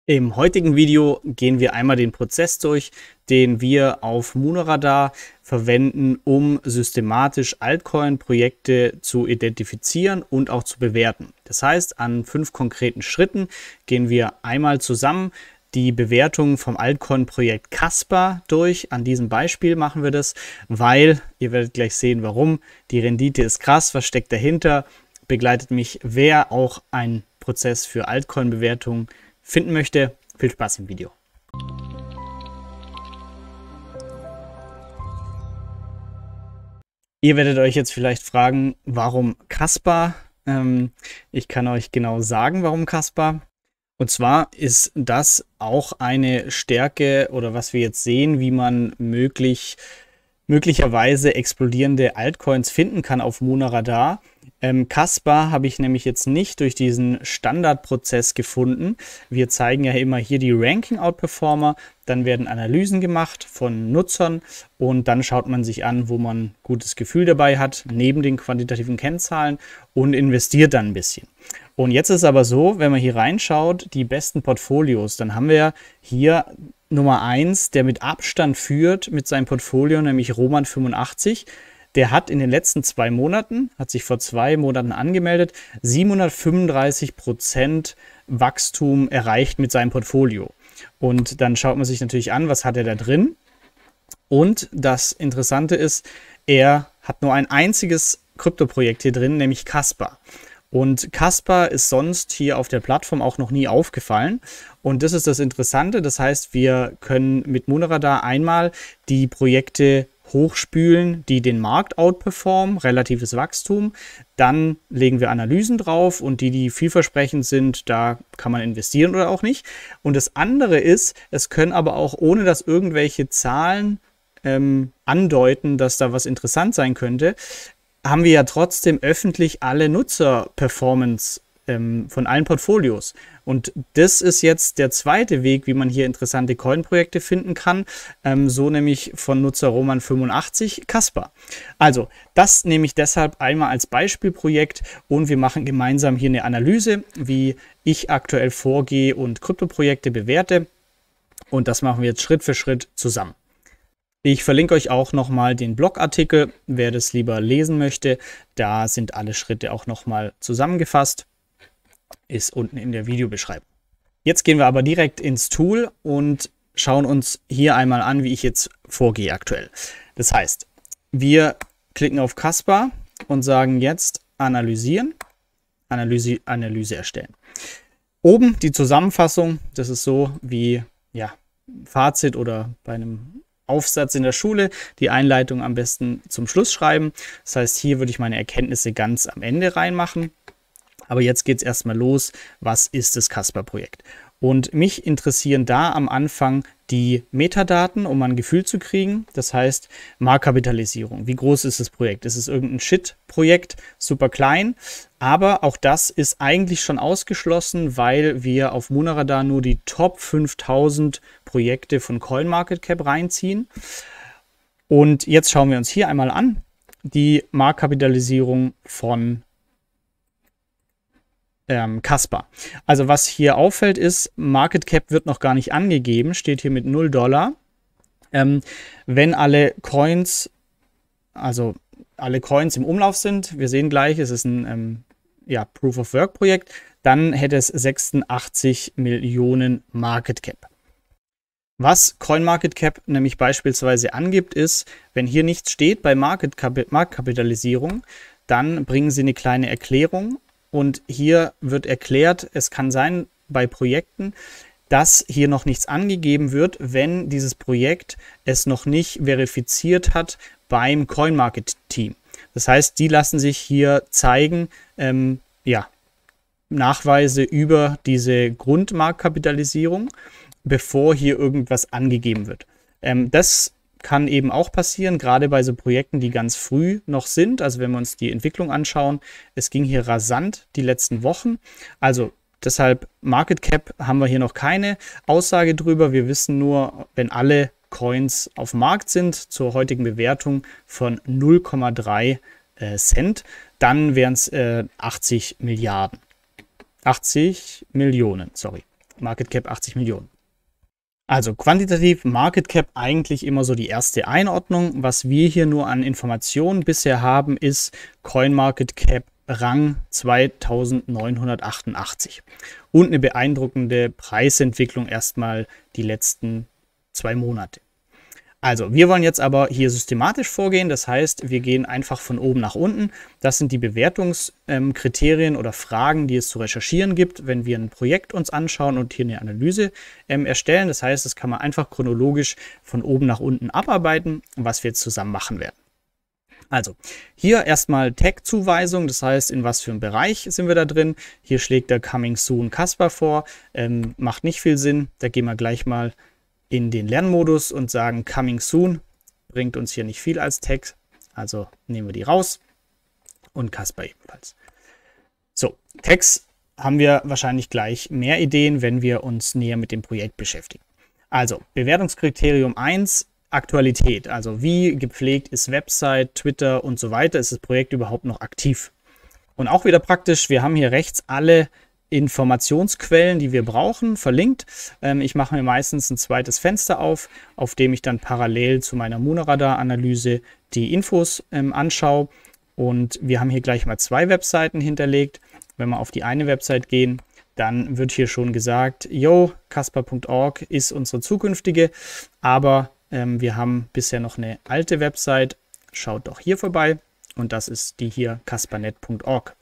Im heutigen Video gehen wir einmal den Prozess durch, den wir auf Muneradar verwenden, um systematisch Altcoin-Projekte zu identifizieren und auch zu bewerten. Das heißt, an 5 konkreten Schritten gehen wir einmal zusammen die Bewertung vom Altcoin-Projekt Kaspa durch. An diesem Beispiel machen wir das, weil, ihr werdet gleich sehen, warum. Die Rendite ist krass, was steckt dahinter? Begleitet mich, wer auch einen Prozess für Altcoin-Bewertung finden möchte. Viel Spaß im Video. Ihr werdet euch jetzt vielleicht fragen, warum Kaspa? Ich kann euch genau sagen, warum Kaspa. Und zwar ist das auch eine Stärke oder was wir jetzt sehen, wie man möglicherweise explodierende Altcoins finden kann auf Muneradar. Kaspa habe ich nämlich jetzt nicht durch diesen Standardprozess gefunden. Wir zeigen ja immer hier die Ranking-Outperformer, dann werden Analysen gemacht von Nutzern und dann schaut man sich an, wo man ein gutes Gefühl dabei hat, neben den quantitativen Kennzahlen und investiert dann ein bisschen. Und jetzt ist aber so, wenn man hier reinschaut, die besten Portfolios, dann haben wir hier Nummer 1, der mit Abstand führt mit seinem Portfolio, nämlich Roman85. Der hat in den letzten 2 Monaten, hat sich vor 2 Monaten angemeldet, 735% Wachstum erreicht mit seinem Portfolio. Und dann schaut man sich natürlich an, was hat er da drin. Und das Interessante ist, er hat nur ein einziges Kryptoprojekt hier drin, nämlich Kaspa. Und Kaspa ist sonst hier auf der Plattform auch noch nie aufgefallen. Und das ist das Interessante. Das heißt, wir können mit Muneradar einmal die Projekte hochspülen, die den Markt outperformen, relatives Wachstum. Dann legen wir Analysen drauf und die vielversprechend sind, da kann man investieren oder auch nicht. Und das andere ist, es können aber auch, ohne dass irgendwelche Zahlen andeuten, dass da was interessant sein könnte, haben wir ja trotzdem öffentlich alle Nutzer-Performance von allen Portfolios. Und das ist jetzt der zweite Weg, wie man hier interessante Coin-Projekte finden kann. So nämlich von Nutzer Roman85 Kaspa. Also, das nehme ich deshalb einmal als Beispielprojekt und wir machen gemeinsam hier eine Analyse, wie ich aktuell vorgehe und Kryptoprojekte bewerte. Und das machen wir jetzt Schritt für Schritt zusammen. Ich verlinke euch auch nochmal den Blogartikel, wer das lieber lesen möchte. Da sind alle Schritte auch nochmal zusammengefasst. Ist unten in der Videobeschreibung. Jetzt gehen wir aber direkt ins Tool und schauen uns hier einmal an, wie ich jetzt vorgehe aktuell. Das heißt, wir klicken auf Kaspa und sagen jetzt Analysieren, Analyse erstellen. Oben die Zusammenfassung, das ist so wie ja, Fazit oder bei einem Aufsatz in der Schule, die Einleitung am besten zum Schluss schreiben. Das heißt, hier würde ich meine Erkenntnisse ganz am Ende reinmachen. Aber jetzt geht es erstmal los. Was ist das Kaspa-Projekt? Und mich interessieren da am Anfang die Metadaten, um ein Gefühl zu kriegen. Das heißt, Marktkapitalisierung. Wie groß ist das Projekt? Ist es irgendein Shit-Projekt? Super klein. Aber auch das ist eigentlich schon ausgeschlossen, weil wir auf Muneradar nur die Top 5000 Projekte von CoinMarketCap reinziehen. Und jetzt schauen wir uns hier einmal an die Marktkapitalisierung von Kaspa. Also was hier auffällt ist, Market Cap wird noch gar nicht angegeben, steht hier mit $0. Wenn alle Coins, also alle Coins im Umlauf sind, wir sehen gleich, es ist ein Proof of Work Projekt, dann hätte es 86 Millionen Market Cap. Was CoinMarketCap nämlich beispielsweise angibt, ist, wenn hier nichts steht bei Marktkapitalisierung, dann bringen sie eine kleine Erklärung. Und hier wird erklärt, es kann sein bei Projekten, dass hier noch nichts angegeben wird, wenn dieses Projekt es noch nicht verifiziert hat beim CoinMarket-Team. Das heißt, die lassen sich hier zeigen, Nachweise über diese Grundmarktkapitalisierung, bevor hier irgendwas angegeben wird. Das kann eben auch passieren, gerade bei so Projekten, die ganz früh noch sind. Also wenn wir uns die Entwicklung anschauen, es ging hier rasant die letzten Wochen. Also deshalb Market Cap haben wir hier noch keine Aussage drüber. Wir wissen nur, wenn alle Coins auf dem Markt sind, zur heutigen Bewertung von 0,3 Cent, dann wären es 80 Millionen, sorry. Market Cap 80 Millionen. Also quantitativ Market Cap eigentlich immer so die erste Einordnung. Was wir hier nur an Informationen bisher haben, ist CoinMarketCap Rang 2988 und eine beeindruckende Preisentwicklung erstmal die letzten 2 Monate. Also, wir wollen jetzt aber hier systematisch vorgehen. Das heißt, wir gehen einfach von oben nach unten. Das sind die Bewertungskriterien oder Fragen, die es zu recherchieren gibt, wenn wir ein Projekt uns anschauen und hier eine Analyse erstellen. Das heißt, das kann man einfach chronologisch von oben nach unten abarbeiten, was wir jetzt zusammen machen werden. Also, hier erstmal Tag-Zuweisung, das heißt, in was für einem Bereich sind wir da drin. Hier schlägt der Coming Soon Casper vor. Macht nicht viel Sinn. Da gehen wir gleich mal in den Lernmodus und sagen Coming Soon, bringt uns hier nicht viel als Tag, also nehmen wir die raus und Casper ebenfalls. So, Tags haben wir wahrscheinlich gleich mehr Ideen, wenn wir uns näher mit dem Projekt beschäftigen. Also, Bewertungskriterium 1, Aktualität, also wie gepflegt ist Website, Twitter und so weiter, ist das Projekt überhaupt noch aktiv? Und auch wieder praktisch, wir haben hier rechts alle Informationsquellen, die wir brauchen, verlinkt. Ich mache mir meistens ein zweites Fenster auf dem ich dann parallel zu meiner Monoradar-Analyse die Infos anschaue. Und wir haben hier gleich mal 2 Webseiten hinterlegt. Wenn wir auf die eine Website gehen, dann wird hier schon gesagt, yo, casper.org ist unsere zukünftige, aber wir haben bisher noch eine alte Website. Schaut doch hier vorbei und das ist die hier caspernet.org.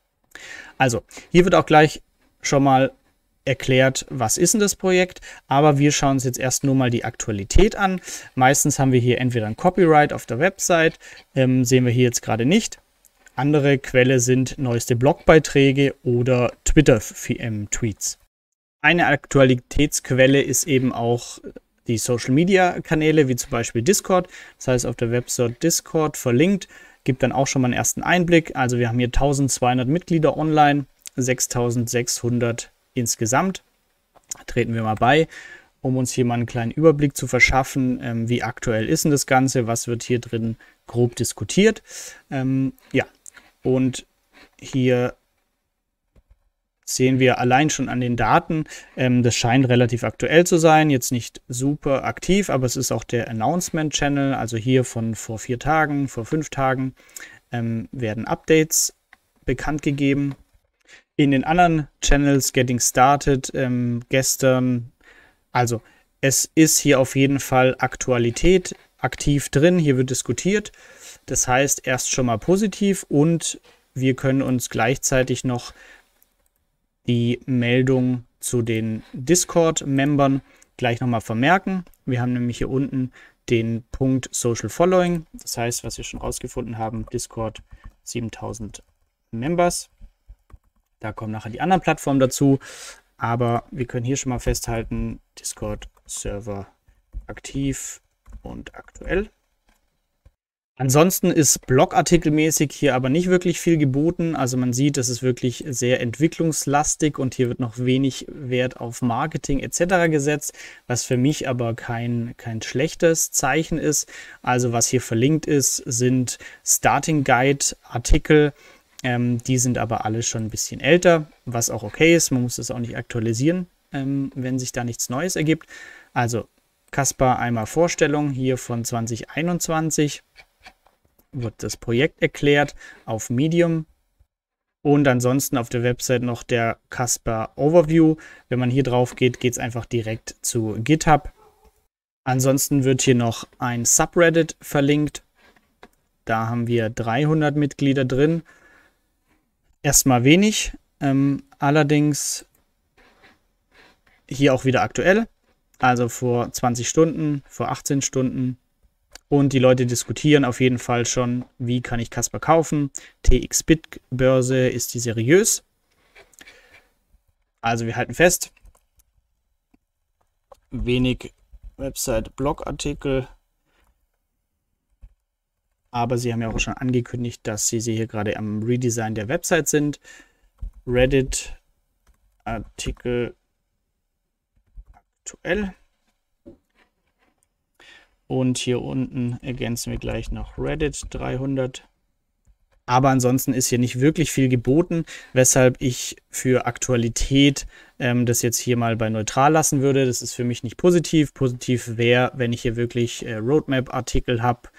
Also, hier wird auch gleich schon mal erklärt, was ist denn das Projekt, aber wir schauen uns jetzt erst nur mal die Aktualität an. Meistens haben wir hier entweder ein Copyright auf der Website, sehen wir hier jetzt gerade nicht. Andere Quelle sind neueste Blogbeiträge oder Twitter-Tweets. Eine Aktualitätsquelle ist eben auch die Social-Media-Kanäle, wie zum Beispiel Discord. Das heißt, auf der Website Discord verlinkt, gibt dann auch schon mal einen ersten Einblick. Also wir haben hier 1200 Mitglieder online, 6600 insgesamt. Treten wir mal bei, um uns hier mal einen kleinen Überblick zu verschaffen, wie aktuell ist denn das Ganze, was wird hier drin grob diskutiert. Ja, und hier sehen wir allein schon an den Daten, das scheint relativ aktuell zu sein, jetzt nicht super aktiv, aber es ist auch der Announcement-Channel, also hier von vor 4 Tagen, vor 5 Tagen werden Updates bekannt gegeben. In den anderen Channels Getting Started gestern, also es ist hier auf jeden Fall Aktualität aktiv drin, hier wird diskutiert, das heißt erst schon mal positiv und wir können uns gleichzeitig noch die Meldung zu den Discord-Membern gleich nochmal vermerken. Wir haben nämlich hier unten den Punkt Social Following. Das heißt, was wir schon rausgefunden haben, Discord 7000 Members. Da kommen nachher die anderen Plattformen dazu. Aber wir können hier schon mal festhalten, Discord-Server aktiv und aktuell. Ansonsten ist blogartikelmäßig hier aber nicht wirklich viel geboten. Also man sieht, das ist wirklich sehr entwicklungslastig und hier wird noch wenig Wert auf Marketing etc. gesetzt, was für mich aber kein schlechtes Zeichen ist. Also was hier verlinkt ist, sind Starting Guide Artikel. Die sind aber alle schon ein bisschen älter, was auch okay ist. Man muss das auch nicht aktualisieren, wenn sich da nichts Neues ergibt. Also Casper einmal Vorstellung hier von 2021. Wird das Projekt erklärt auf Medium und ansonsten auf der Website noch der Casper Overview. Wenn man hier drauf geht, geht es einfach direkt zu GitHub. Ansonsten wird hier noch ein Subreddit verlinkt. Da haben wir 300 Mitglieder drin. Erstmal wenig, allerdings hier auch wieder aktuell. Also vor 20 Stunden, vor 18 Stunden. Und die Leute diskutieren auf jeden Fall schon, wie kann ich Casper kaufen. TXBit-Börse, ist die seriös? Also wir halten fest, wenig Website-Blogartikel, aber sie haben ja auch schon angekündigt, dass sie hier gerade am Redesign der Website sind. Reddit-Artikel aktuell. Und hier unten ergänzen wir gleich noch Reddit 300. Aber ansonsten ist hier nicht wirklich viel geboten, weshalb ich für Aktualität das jetzt hier mal bei neutral lassen würde. Das ist für mich nicht positiv. Positiv wäre, wenn ich hier wirklich Roadmap-Artikel habe,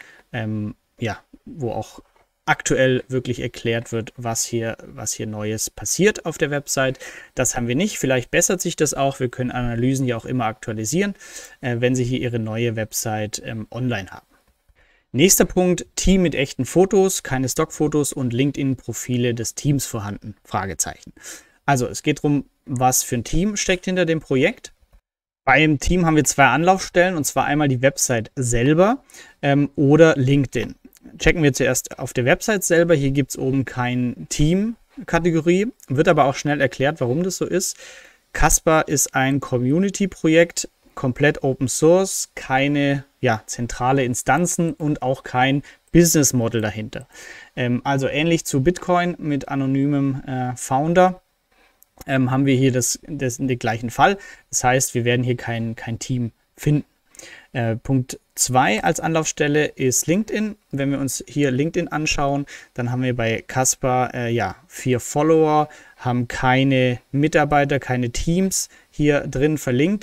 ja, wo auch aktuell wirklich erklärt wird, was hier Neues passiert auf der Website. Das haben wir nicht. Vielleicht bessert sich das auch. Wir können Analysen ja auch immer aktualisieren, wenn Sie hier Ihre neue Website online haben. Nächster Punkt, Team mit echten Fotos, keine Stockfotos und LinkedIn-Profile des Teams vorhanden, Fragezeichen. Also es geht darum, was für ein Team steckt hinter dem Projekt. Beim Team haben wir zwei Anlaufstellen, und zwar einmal die Website selber oder LinkedIn. Checken wir zuerst auf der Website selber. Hier gibt es oben kein Team-Kategorie, wird aber auch schnell erklärt, warum das so ist. Casper ist ein Community-Projekt, komplett Open Source, keine zentrale Instanzen und auch kein Business Model dahinter. Also ähnlich zu Bitcoin mit anonymem Founder haben wir hier den gleichen Fall. Das heißt, wir werden hier kein Team finden. Punkt 2 als Anlaufstelle ist LinkedIn. Wenn wir uns hier LinkedIn anschauen, dann haben wir bei Casper 4 Follower, haben keine Mitarbeiter, keine Teams hier drin verlinkt,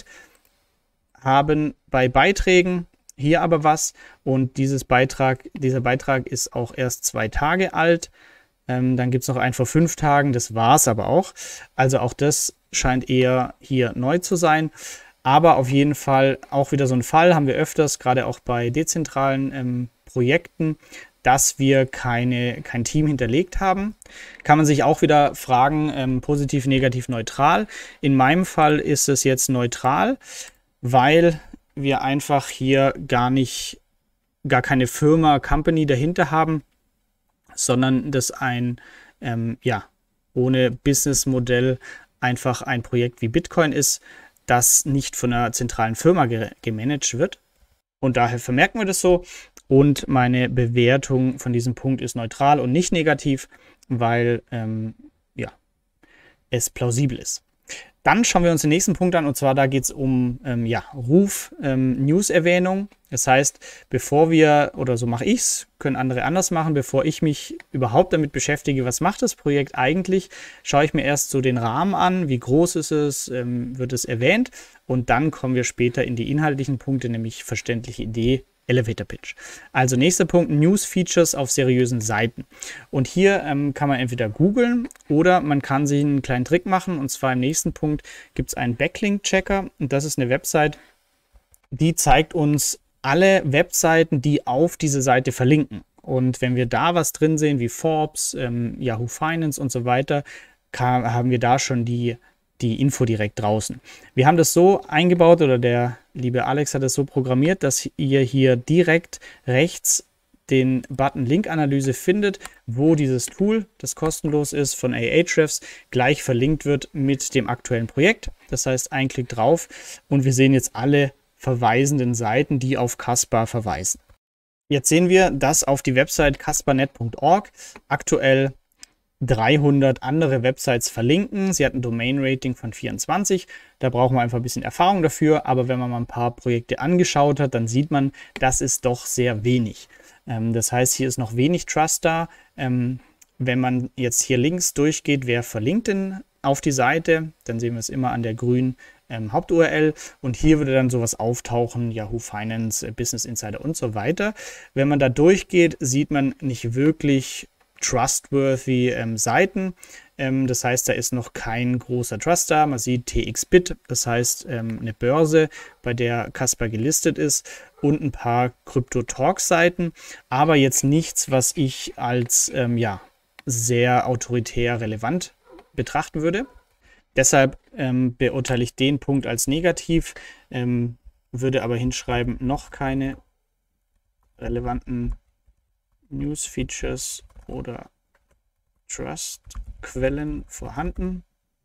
haben bei Beiträgen hier aber was, und dieser Beitrag ist auch erst 2 Tage alt. Dann gibt es noch einen vor 5 Tagen, das war es aber auch. Also auch das scheint eher hier neu zu sein. Aber auf jeden Fall auch wieder so ein Fall, haben wir öfters, gerade auch bei dezentralen Projekten, dass wir kein Team hinterlegt haben. Kann man sich auch wieder fragen, positiv, negativ, neutral. In meinem Fall ist es jetzt neutral, weil wir einfach hier gar keine Firma, Company dahinter haben, sondern das ohne Businessmodell einfach ein Projekt wie Bitcoin ist, das nicht von einer zentralen Firma gemanagt wird. Und daher vermerken wir das so. Und meine Bewertung von diesem Punkt ist neutral und nicht negativ, weil es plausibel ist. Dann schauen wir uns den nächsten Punkt an, und zwar da geht es um Ruf, News-Erwähnung. Das heißt, bevor wir, oder so mache ich es, können andere anders machen, bevor ich mich überhaupt damit beschäftige, was macht das Projekt eigentlich, schaue ich mir erst so den Rahmen an, wie groß ist es, wird es erwähnt, und dann kommen wir später in die inhaltlichen Punkte, nämlich verständliche Idee, Elevator Pitch. Also nächster Punkt, News Features auf seriösen Seiten. Und hier kann man entweder googeln oder man kann sich einen kleinen Trick machen. Und zwar im nächsten Punkt gibt es einen Backlink-Checker. Und das ist eine Website, die zeigt uns alle Webseiten, die auf diese Seite verlinken. Und wenn wir da was drin sehen, wie Forbes, Yahoo Finance und so weiter, haben wir da schon die Info direkt draußen. Wir haben das so eingebaut, oder der liebe Alex hat es so programmiert, dass ihr hier direkt rechts den Button Link-Analyse findet, wo dieses Tool, das kostenlos ist, von Ahrefs, gleich verlinkt wird mit dem aktuellen Projekt. Das heißt, ein Klick drauf und wir sehen jetzt alle verweisenden Seiten, die auf Casper verweisen. Jetzt sehen wir, dass auf die Website caspernet.org aktuell 300 andere Websites verlinken. Sie hat ein Domain-Rating von 24. Da brauchen wir einfach ein bisschen Erfahrung dafür. Aber wenn man mal ein paar Projekte angeschaut hat, dann sieht man, das ist doch sehr wenig. Das heißt, hier ist noch wenig Trust da. Wenn man jetzt hier links durchgeht, wer verlinkt denn auf die Seite, dann sehen wir es immer an der grünen Haupt-URL. Und hier würde dann sowas auftauchen, Yahoo Finance, Business Insider und so weiter. Wenn man da durchgeht, sieht man nicht wirklich trustworthy Seiten. Das heißt, da ist noch kein großer Trust da. Man sieht TXBit, das heißt eine Börse, bei der Casper gelistet ist, und ein paar Crypto-Talk-Seiten, aber jetzt nichts, was ich als sehr autoritär relevant betrachten würde. Deshalb beurteile ich den Punkt als negativ, würde aber hinschreiben, noch keine relevanten News-Features oder Trust-Quellen vorhanden.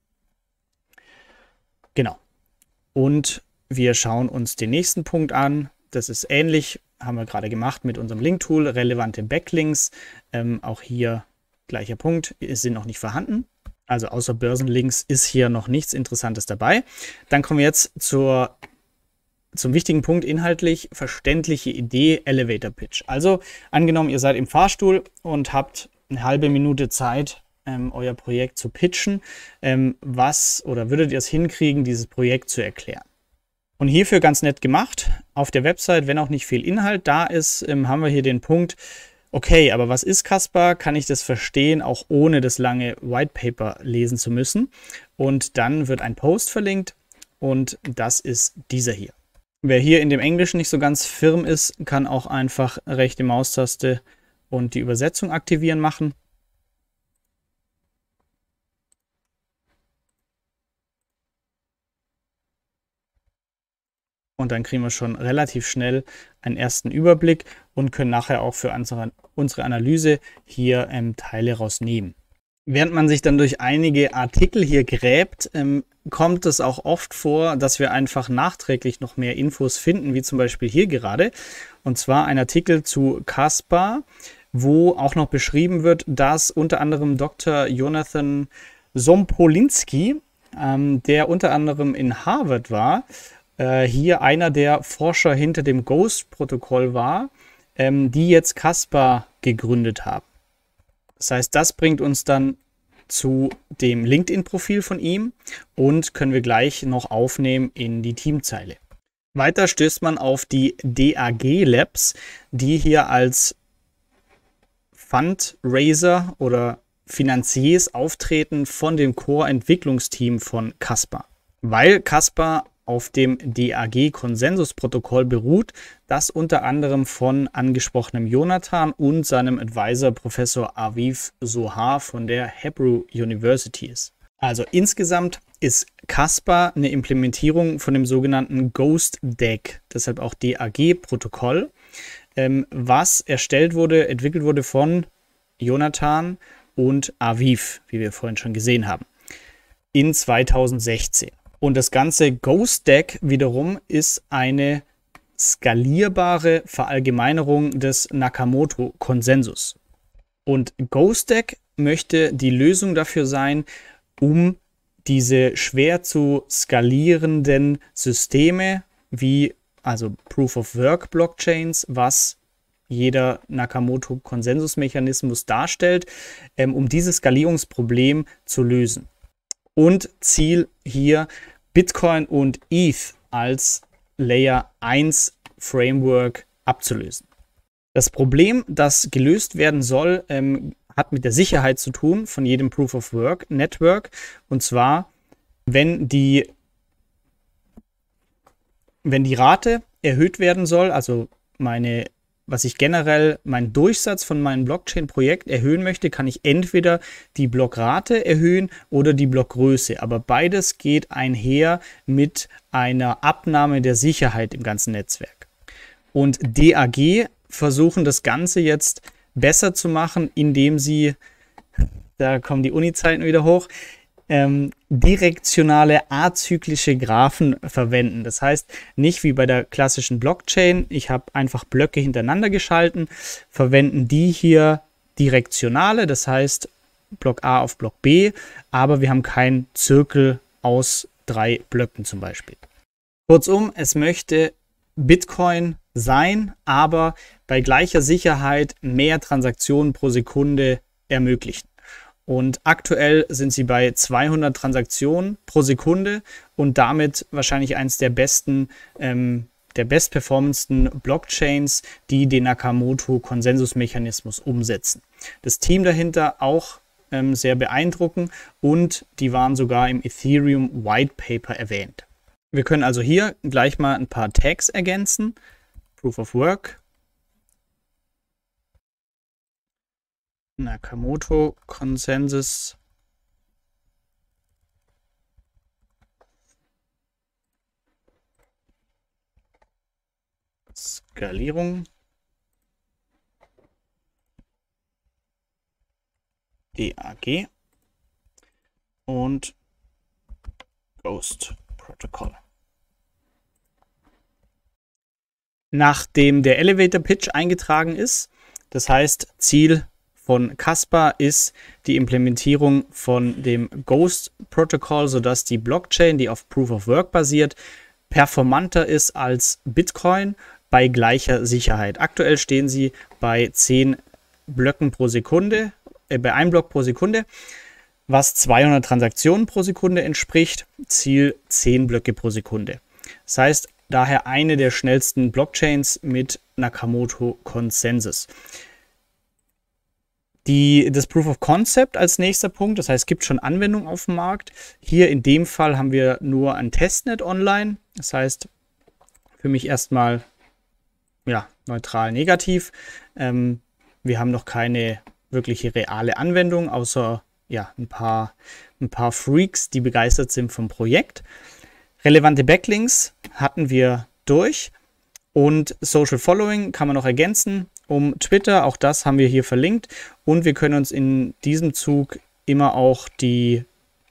Genau. Und wir schauen uns den nächsten Punkt an. Das ist ähnlich, haben wir gerade gemacht mit unserem Link-Tool, relevante Backlinks. Auch hier gleicher Punkt, sind noch nicht vorhanden. Also außer Börsenlinks ist hier noch nichts Interessantes dabei. Dann kommen wir jetzt zum wichtigen Punkt inhaltlich, verständliche Idee, Elevator Pitch. Also angenommen, ihr seid im Fahrstuhl und habt eine halbe Minute Zeit, euer Projekt zu pitchen. Was oder würdet ihr es hinkriegen, dieses Projekt zu erklären? Und hierfür ganz nett gemacht, auf der Website, wenn auch nicht viel Inhalt da ist, haben wir hier den Punkt, okay, aber was ist Caspar? Kann ich das verstehen, auch ohne das lange White Paper lesen zu müssen? Und dann wird ein Post verlinkt und das ist dieser hier. Wer hier in dem Englischen nicht so ganz firm ist, kann auch einfach rechte Maustaste und die Übersetzung aktivieren machen. Und dann kriegen wir schon relativ schnell einen ersten Überblick und können nachher auch für unsere Analyse hier Teile rausnehmen. Während man sich dann durch einige Artikel hier gräbt, kommt es auch oft vor, dass wir einfach nachträglich noch mehr Infos finden, wie zum Beispiel hier gerade. Und zwar ein Artikel zu Caspar, wo auch noch beschrieben wird, dass unter anderem Dr. Jonathan Sompolinski, der unter anderem in Harvard war, hier einer der Forscher hinter dem Ghost-Protokoll war, die jetzt Caspar gegründet haben. Das heißt, das bringt uns dann zu dem LinkedIn-Profil von ihm und können wir gleich noch aufnehmen in die Teamzeile. Weiter stößt man auf die DAG Labs, die hier als Fundraiser oder Finanziers auftreten von dem Core-Entwicklungsteam von Caspar. Weil Caspar auf dem DAG-Konsensusprotokoll beruht, das unter anderem von angesprochenem Jonathan und seinem Advisor Professor Aviv Zohar von der Hebrew University ist. Also insgesamt ist Caspar eine Implementierung von dem sogenannten Ghost DAG, deshalb auch DAG-Protokoll, was entwickelt wurde von Jonathan und Aviv, wie wir vorhin schon gesehen haben, in 2016. Und das ganze Ghost DAG wiederum ist eine skalierbare Verallgemeinerung des Nakamoto-Konsensus. Und Ghost DAG möchte die Lösung dafür sein, um diese schwer zu skalierenden Systeme wie also Proof-of-Work-Blockchains, was jeder Nakamoto-Konsensusmechanismus darstellt, um dieses Skalierungsproblem zu lösen. Und Ziel hier Bitcoin und ETH als Layer 1 Framework abzulösen. Das Problem, das gelöst werden soll, hat mit der Sicherheit zu tun von jedem Proof-of-Work-Network. Und zwar, wenn die Rate erhöht werden soll, also was ich generell meinen Durchsatz von meinem Blockchain-Projekt erhöhen möchte, kann ich entweder die Blockrate erhöhen oder die Blockgröße. Aber beides geht einher mit einer Abnahme der Sicherheit im ganzen Netzwerk. Und DAG versuchen das Ganze jetzt besser zu machen, indem sie, da kommen die Uni-Zeiten wieder hoch, direktionale azyklische Graphen verwenden. Das heißt, nicht wie bei der klassischen Blockchain, ich habe einfach Blöcke hintereinander geschalten, verwenden die hier direktionale, das heißt Block A auf Block B, aber wir haben keinen Zirkel aus 3 Blöcken zum Beispiel. Kurzum, es möchte Bitcoin sein, aber bei gleicher Sicherheit mehr Transaktionen pro Sekunde ermöglichen. Und aktuell sind sie bei 200 Transaktionen pro Sekunde und damit wahrscheinlich eines der bestperformendsten Blockchains, die den Nakamoto-Konsensusmechanismus umsetzen. Das Team dahinter auch sehr beeindruckend und die waren sogar im Ethereum White Paper erwähnt. Wir können also hier gleich mal ein paar Tags ergänzen. Proof of Work. Nakamoto-Konsensus. Skalierung. DAG. Und Ghost Protocol. Nachdem der Elevator Pitch eingetragen ist, das heißt Ziel von Caspar ist die Implementierung von dem Ghost Protocol, sodass die Blockchain, die auf Proof of Work basiert, performanter ist als Bitcoin bei gleicher Sicherheit. Aktuell stehen sie bei 10 Blöcken pro Sekunde bei einem Block pro Sekunde, was 200 Transaktionen pro Sekunde entspricht. Ziel 10 Blöcke pro Sekunde. Das heißt, daher eine der schnellsten Blockchains mit Nakamoto-Konsensus. Das Proof of Concept als nächster Punkt, das heißt, es gibt schon Anwendungen auf dem Markt. Hier in dem Fall haben wir nur ein Testnet online. Das heißt, für mich erstmal ja, neutral negativ. Wir haben noch keine wirkliche reale Anwendung, außer ja, ein paar Freaks, die begeistert sind vom Projekt. Relevante Backlinks hatten wir durch. Und Social Following kann man noch ergänzen um Twitter. Auch das haben wir hier verlinkt. Und wir können uns in diesem Zug immer auch die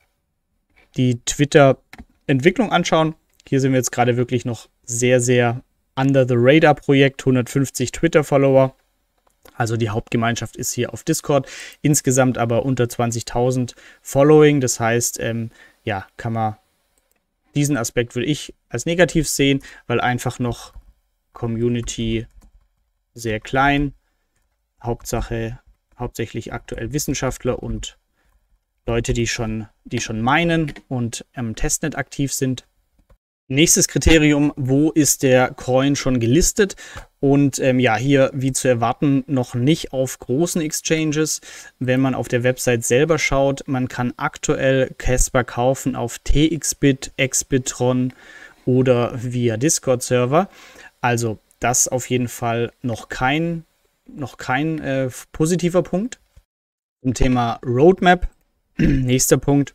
Twitter-Entwicklung anschauen. Hier sind wir jetzt gerade wirklich noch sehr, sehr under the radar Projekt. 150 Twitter-Follower. Also die Hauptgemeinschaft ist hier auf Discord. Insgesamt aber unter 20.000 Following. Das heißt, ja, kann man diesen Aspekt würde ich als negativ sehen, weil einfach noch Community sehr klein. Hauptsächlich aktuell Wissenschaftler und Leute, die schon meinen und am Testnet aktiv sind. Nächstes Kriterium, wo ist der Coin schon gelistet? Und ja, hier, wie zu erwarten, noch nicht auf großen Exchanges. Wenn man auf der Website selber schaut, man kann aktuell Casper kaufen auf TXBit, Exbitron oder via Discord-Server. Also das auf jeden Fall noch kein positiver Punkt. Zum Thema Roadmap, nächster Punkt,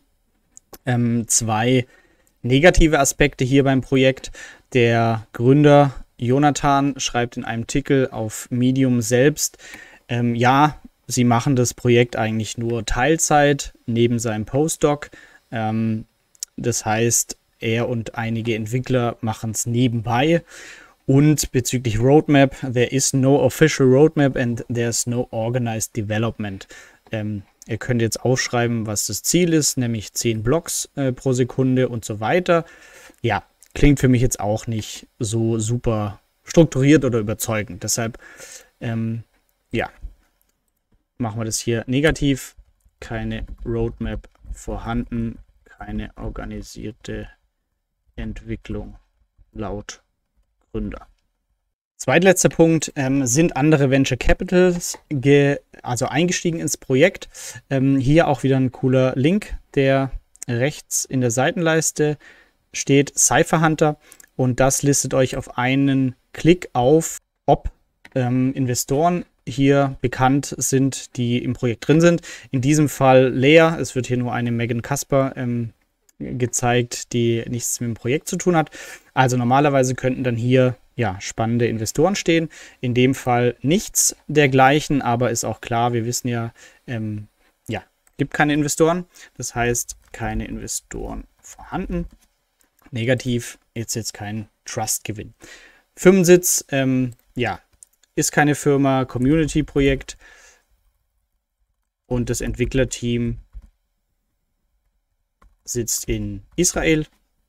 2 negative Aspekte hier beim Projekt. Der Gründer Jonathan schreibt in einem Artikel auf Medium selbst, ja, sie machen das Projekt eigentlich nur Teilzeit neben seinem Postdoc. Das heißt, er und einige Entwickler machen es nebenbei. Und bezüglich Roadmap, there is no official roadmap and there's no organized development. Ihr könnt jetzt aufschreiben, was das Ziel ist, nämlich 10 Blocks pro Sekunde und so weiter. Ja, klingt für mich jetzt auch nicht so super strukturiert oder überzeugend. Deshalb, ja, machen wir das hier negativ. Keine Roadmap vorhanden, keine organisierte Entwicklung laut Gründer. Zweitletzter Punkt, sind andere Venture Capitals also eingestiegen ins Projekt. Hier auch wieder ein cooler Link, der rechts in der Seitenleiste steht, Cypherhunter, und das listet euch auf einen Klick auf, ob Investoren hier bekannt sind, die im Projekt drin sind. In diesem Fall Lea, es wird hier nur eine Megan Casper gezeigt, die nichts mit dem Projekt zu tun hat. Also normalerweise könnten dann hier ja spannende Investoren stehen. In dem Fall nichts dergleichen, aber ist auch klar, wir wissen ja, ja, gibt keine Investoren. Das heißt, keine Investoren vorhanden. Negativ, jetzt kein Trust-Gewinn. Firmensitz, ja, ist keine Firma, Community-Projekt und das Entwicklerteam sitzt in Israel.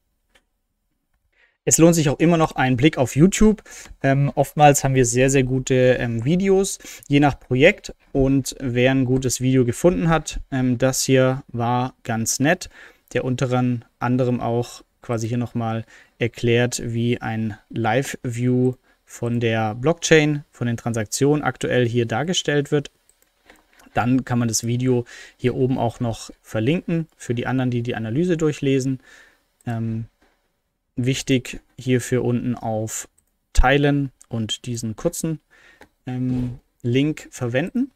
Es lohnt sich auch immer noch ein Blick auf YouTube. Oftmals haben wir sehr, sehr gute Videos, je nach Projekt. Und wer ein gutes Video gefunden hat, das hier war ganz nett. Der unter anderem auch quasi hier nochmal erklärt, wie ein Live-View von der Blockchain, von den Transaktionen aktuell hier dargestellt wird. Dann kann man das Video hier oben auch noch verlinken für die anderen, die die Analyse durchlesen. Wichtig hierfür unten auf Teilen und diesen kurzen Link verwenden.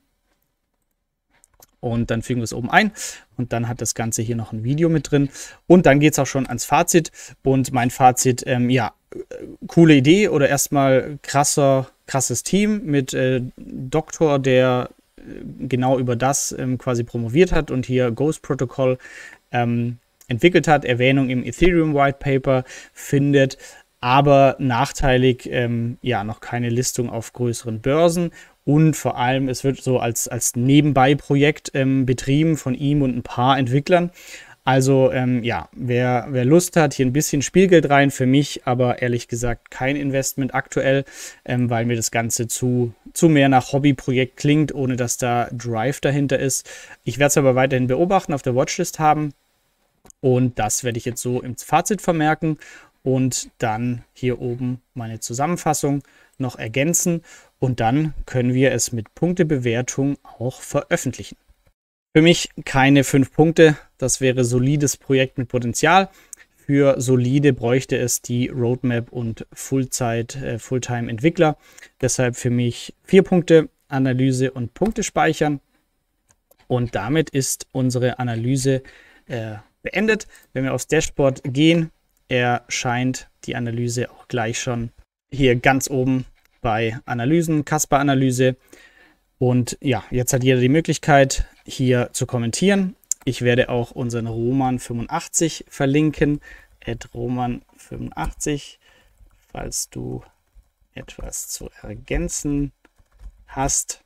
Und dann fügen wir es oben ein und dann hat das Ganze hier noch ein Video mit drin. Und dann geht es auch schon ans Fazit. Und mein Fazit, ja, coole Idee oder erstmal krasses Team mit Doktor, der genau über das quasi promoviert hat und hier Ghost Protocol entwickelt hat, Erwähnung im Ethereum White Paper findet, aber nachteilig, ja, noch keine Listung auf größeren Börsen und vor allem, es wird so als Nebenbei-Projekt betrieben von ihm und ein paar Entwicklern. Also ja, wer Lust hat, hier ein bisschen Spielgeld rein, für mich aber ehrlich gesagt kein Investment aktuell, weil mir das Ganze zu mehr nach Hobbyprojekt klingt, ohne dass da Drive dahinter ist. Ich werde es aber weiterhin beobachten, auf der Watchlist haben und das werde ich jetzt so im Fazit vermerken und dann hier oben meine Zusammenfassung noch ergänzen und dann können wir es mit Punktebewertung auch veröffentlichen. Für mich keine 5 Punkte, das wäre solides Projekt mit Potenzial. Für solide bräuchte es die Roadmap und Fulltime-Entwickler. Deshalb für mich 4 Punkte, Analyse und Punkte speichern. Und damit ist unsere Analyse beendet. Wenn wir aufs Dashboard gehen, erscheint die Analyse auch gleich schon hier ganz oben bei Analysen, Kasper-Analyse. Und ja, jetzt hat jeder die Möglichkeit, hier zu kommentieren. Ich werde auch unseren Roman85 verlinken, @roman85, falls du etwas zu ergänzen hast.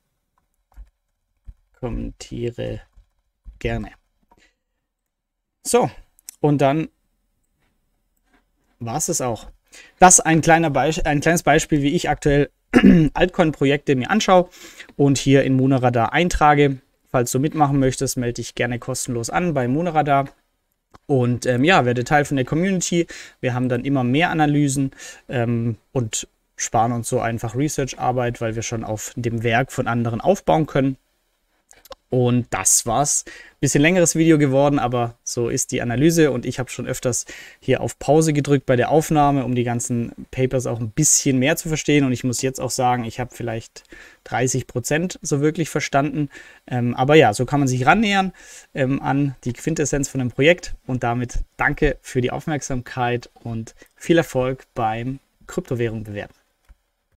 Kommentiere gerne. So, und dann war es das auch. Das ein kleines Beispiel, wie ich aktuell Altcoin-Projekte mir anschaue und hier in Moneradar eintrage. Falls du mitmachen möchtest, melde dich gerne kostenlos an bei Moneradar. Und ja, werde Teil von der Community. Wir haben dann immer mehr Analysen und sparen uns so einfach Research-Arbeit, weil wir schon auf dem Werk von anderen aufbauen können. Und das war's. Bisschen längeres Video geworden, aber so ist die Analyse und ich habe schon öfters hier auf Pause gedrückt bei der Aufnahme, um die ganzen Papers auch ein bisschen mehr zu verstehen. Und ich muss jetzt auch sagen, ich habe vielleicht 30% so wirklich verstanden. Aber ja, so kann man sich rannähern an die Quintessenz von dem Projekt. Und damit danke für die Aufmerksamkeit und viel Erfolg beim Kryptowährung bewerten.